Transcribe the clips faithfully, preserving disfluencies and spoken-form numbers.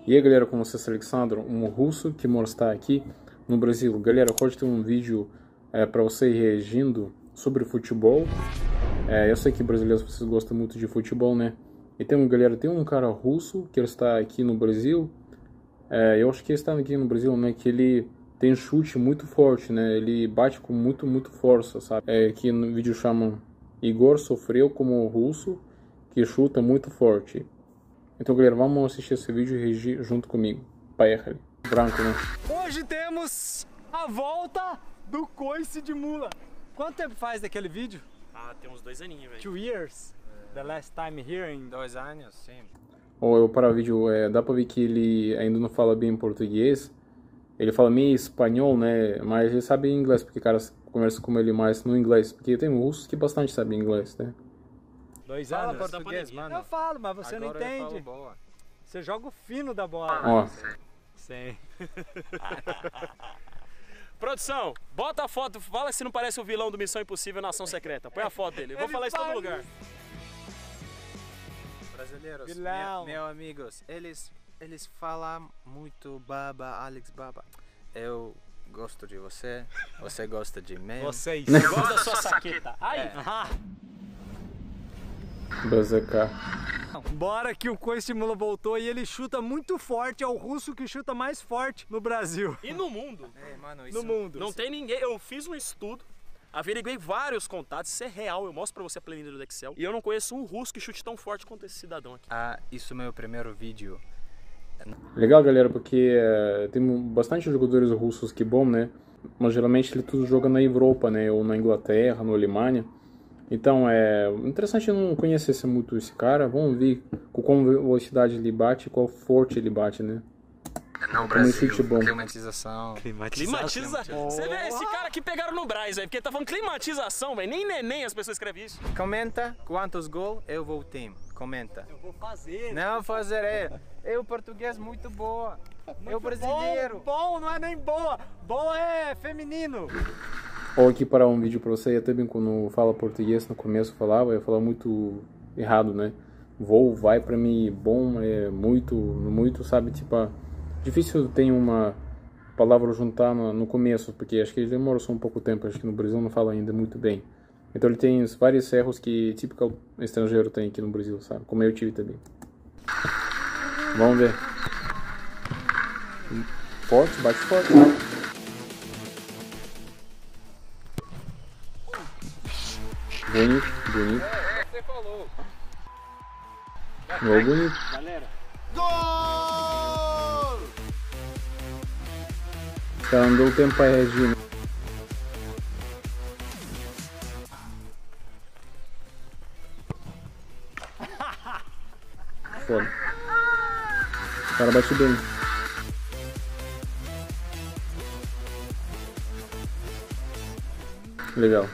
E aí galera, com vocês, Alexandre, um russo que mora está aqui no Brasil. Galera, hoje tem um vídeo é, para você reagindo sobre futebol. É, eu sei que brasileiros vocês gostam muito de futebol, né? E tem um, galera, tem um cara russo que ele está aqui no Brasil. É, eu acho que ele está aqui no Brasil, né? Que ele tem chute muito forte, né? Ele bate com muito, muito força, sabe? É, aqui no vídeo chamam Igor Sofreu como russo que chuta muito forte. Então, galera, vamos assistir esse vídeo e reagir junto comigo. Поехали. Branco, né? Hoje temos a volta do coice de mula. Quanto tempo faz daquele vídeo? Ah, tem uns dois aninhos, velho. Two years. É. The last time here in... Dois anos, sim. Ou eu para o vídeo, é, dá pra ver que ele ainda não fala bem português. Ele fala meio espanhol, né? Mas ele sabe inglês, porque caras conversam com ele mais no inglês. Porque tem russos que bastante sabem inglês, né? Dois Fala anos? português, mano. Eu falo, mas você Agora não entende. Eu falo boa. Você joga o fino da bola. Ó. Sim. Produção, bota a foto, fala se não parece o vilão do Missão Impossível Nação Secreta. Põe a foto dele, eu vou Ele falar isso em todo faz lugar. Brasileiros, Vilão. meu, meu amigos, eles, eles falam muito baba, Alex Baba. Eu gosto de você, você gosta de mim. Vocês. Gosta da sua saqueta. Aí. É. B Z K. Bora que o coice de mula voltou e ele chuta muito forte. É o russo que chuta mais forte no Brasil. E no mundo? É, mano, No isso, mundo. Não tem ninguém. Eu fiz um estudo, averiguei vários contatos, isso é real, eu mostro pra você a planilha do Excel. E eu não conheço um russo que chute tão forte quanto esse cidadão aqui. Ah, isso é meu primeiro vídeo. Legal, galera, porque é, tem bastante jogadores russos que bom, né? Mas geralmente ele tudo joga na Europa, né? Ou na Inglaterra, na Alemanha. Então é interessante eu não conhecer muito esse cara. Vamos ver com qual velocidade ele bate, qual forte ele bate, né? Não, Brasil, chute bom. Climatização. Climatiza? Você vê esse cara que pegaram no Braz, velho, porque ele tá falando climatização, velho. Nem neném as pessoas escrevem isso. Comenta quantos gols eu vou ter. Comenta. Eu vou fazer. Não fazer é. Eu português muito boa. Eu brasileiro. Bom, bom não é nem boa. Boa é feminino. Ou aqui para um vídeo para você, até bem quando fala português no começo falava, eu falava muito errado, né? Vou, vai para mim, bom, é muito, muito, sabe, tipo, difícil tem uma palavra juntar no, no começo, porque acho que ele demora só um pouco tempo, acho que no Brasil não fala ainda muito bem. Então ele tem vários erros que típico estrangeiro tem aqui no Brasil, sabe? Como eu tive também. Vamos ver. Forte, bate forte. Bonito, bonito. É, você falou. Gol bonito. Galera. Gol! Cara, não deu tempo pra reagir, né? Foda. O cara bate bem. Legal.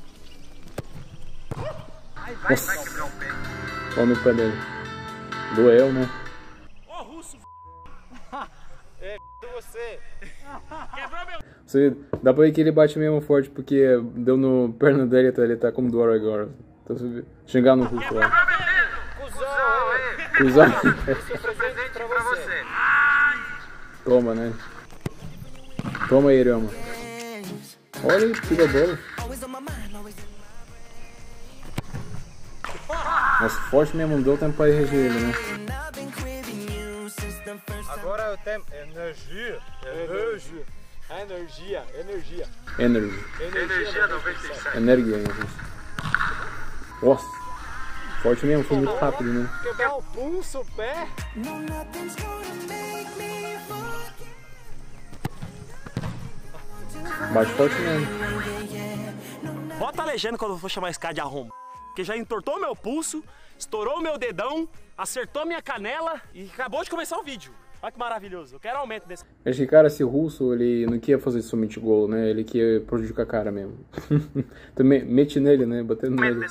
Nossa. Olha no pé dele. Doeu, né? Ô, russo, É, você. quebrou meu... Você, dá pra ver que ele bate mesmo forte, porque deu no perna dele, então ele tá como dor agora. Então você xingar no russo lá. Cusão, é. Cruzar. Esse é o presente pra você. Toma, né? Toma aí, Irama. Olha aí, tira a bola. Nossa, forte mesmo, não deu tempo pra reagir ele, né? Agora eu tenho energia. Energia. Energia. Energia. Energy. Energia noventa e sete. Energia, né? Nossa. Forte mesmo, foi muito rápido, né? Quebrar o pulso, o pé. Bate forte mesmo. Bota a legenda quando eu for chamar esse cara de arrombo. Porque já entortou meu pulso, estourou meu dedão, acertou minha canela e acabou de começar o vídeo. Olha que maravilhoso, eu quero aumento desse. Esse cara, esse russo, ele não queria fazer somente gol, né? Ele queria prejudicar a cara mesmo. Também mete nele, né? Batendo nele.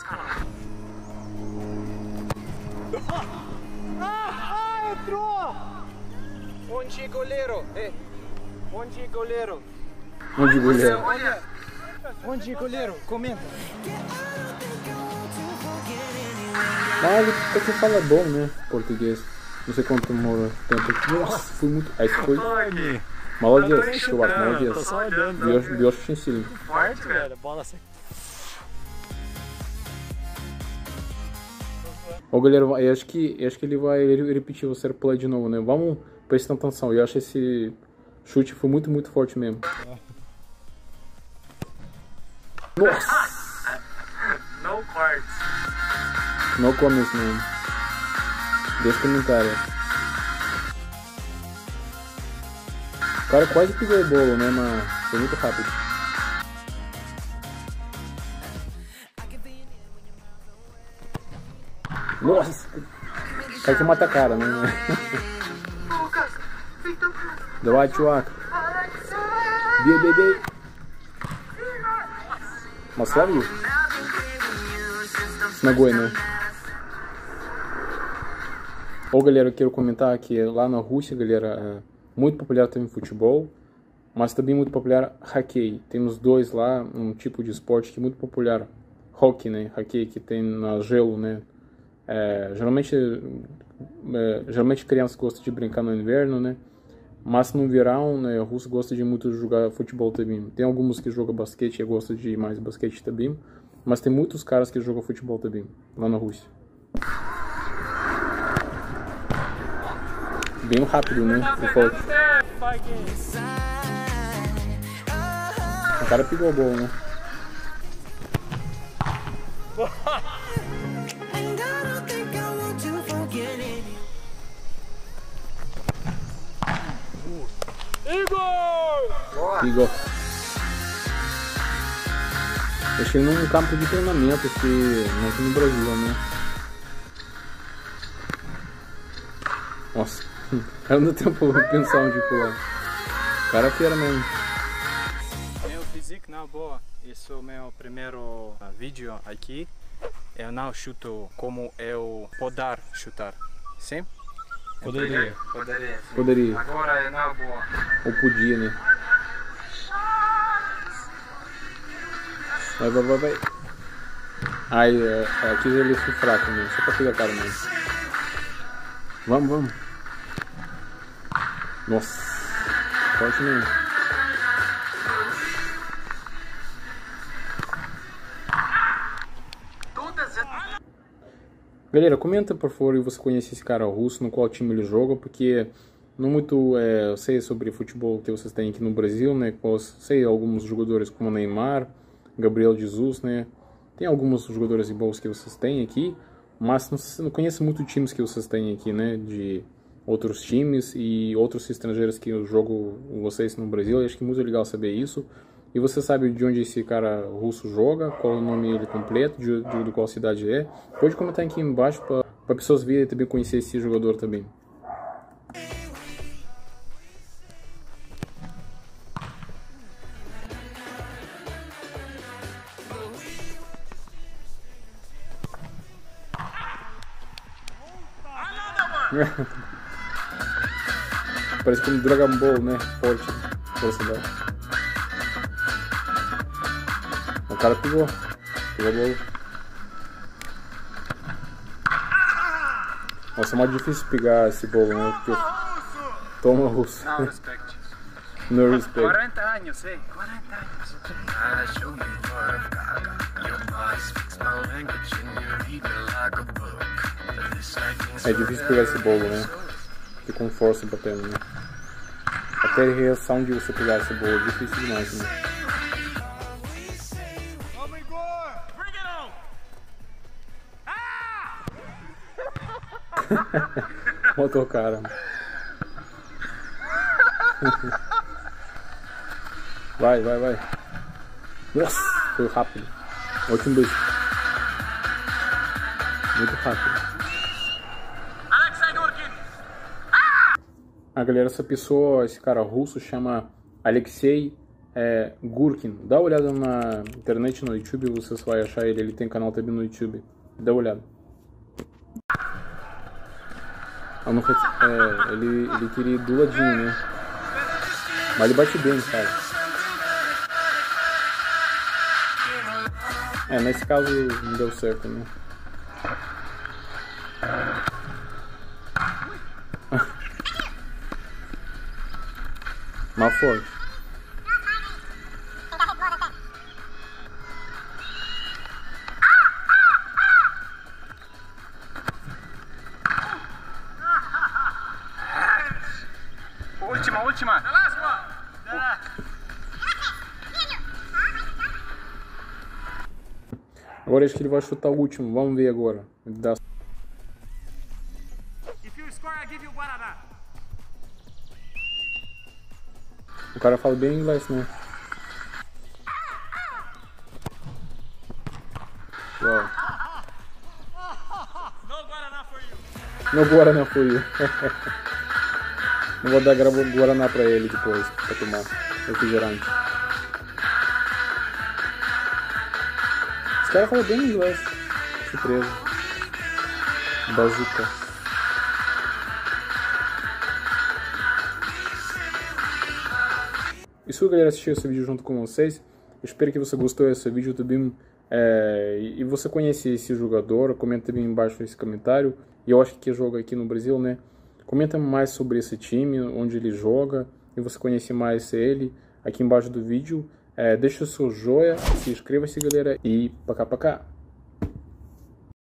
Ah, ah, entrou! Onde goleiro? É. Onde goleiro? Onde goleiro? Olha. Onde goleiro? Comenta. Ah, ele até que fala bom, né? Português. Não sei quanto demorou tempo aqui. Nossa, foi muito... Aí foi... Молодец, чувак, молодец. Бьешь, бьешь очень сильно. Forte, velho. Bola assim. Ô galera, eu acho que, eu acho que ele vai repetir o serve play de novo, né? Vamos prestar atenção. Eu acho que esse chute foi muito, muito forte mesmo. Nossa! No cortes. No comments mesmo. Deixa comentário. O cara quase pegou o bolo, né? Mas foi muito rápido. Nossa! Vai que mata a cara, né? Давай, чувак. Бей, бей, бей. Маславью? С nogой, né? Ô, galera, eu quero comentar que lá na Rússia, galera, é muito popular também futebol, mas também muito popular hockey. Temos dois lá, um tipo de esporte que é muito popular. Hockey, né? Hockey que tem na gelo, né? É, geralmente, é, geralmente crianças gostam de brincar no inverno, né? Mas no verão, né, o russo gosta de muito jogar futebol também. Tem alguns que jogam basquete e gostam de mais basquete também, mas tem muitos caras que jogam futebol também lá na Rússia. Bem rápido, né? O forte. O cara pegou a bola, né? Igor! Igor. Eu achei num campo de treinamento aqui, aqui no Brasil, né? Nossa, cara não tem tempo de pensar onde pular. O cara fera mesmo. Meu físico não é boa. Esse é o meu primeiro vídeo aqui. Eu não chuto como eu poder chutar. Sim? Poderia. Poderia. Sim. Poderia. Agora é não boa. Ou podia, né? Vai, vai, vai, vai. Ai, é, aqui ele foi fraco mesmo, só pra pegar a cara mesmo. Vamos, vamos. Nossa, forte mesmo. Galera, comenta por favor se você conhece esse cara russo, no qual time ele joga, porque não muito é, eu sei sobre futebol que vocês têm aqui no Brasil, né? Eu sei alguns jogadores como Neymar, Gabriel Jesus, né? Tem alguns jogadores bons que vocês têm aqui, mas não, não conheço muito times que vocês têm aqui, né? De outros times e outros estrangeiros que eu jogo vocês no Brasil. Eu acho que é muito legal saber isso. E você sabe de onde esse cara russo joga, qual o nome ele completo, de, de, de qual cidade é. Pode comentar aqui embaixo para pessoas verem e também conhecer esse jogador também. Parece como Dragon Ball, né? Forte. Força dela. O cara pegou. Pegou a bola. Nossa, é mais difícil pegar esse bolo, né? Porque... Toma russo. Não respeito. No respect. quarenta anos, sei. quarenta anos. É difícil pegar esse bolo, né? Fica com força batendo, né? Até a reação de você pegar esse bolo é difícil demais, né? Vamos, Igor! Bring it on! Ah! Botou o cara. Vai, vai, vai. Nossa, foi rápido. Ótimo beijo. Muito rápido. A galera, essa pessoa, esse cara russo chama Alexei é, Gurkin. Dá uma olhada na internet, no YouTube, vocês vão achar ele. Ele tem canal também no YouTube. Dá uma olhada. É, ele, ele queria ir do ladinho, né? Mas ele bate bem, cara. É, nesse caso não deu certo, né? mais forte. Última, última. The last one. Agora acho que ele vai chutar o último. Vamos ver agora. Ele dá... If you score, I give you Guaraná. O cara fala bem inglês, né? Uau. No Guaraná for you. No Guaraná for you. Não vou dar Guaraná pra ele depois, pra tomar refrigerante. Esse cara fala bem inglês. Surpresa. Bazuca. Isso, galera, assistiu esse vídeo junto com vocês. Eu espero que você gostou desse vídeo também. É, e você conhece esse jogador, comenta também embaixo nesse comentário. E eu acho que joga aqui no Brasil, né? Comenta mais sobre esse time, onde ele joga, e você conhece mais ele aqui embaixo do vídeo. É, deixa o seu joia, se inscreva-se, galera, e pacá pacá.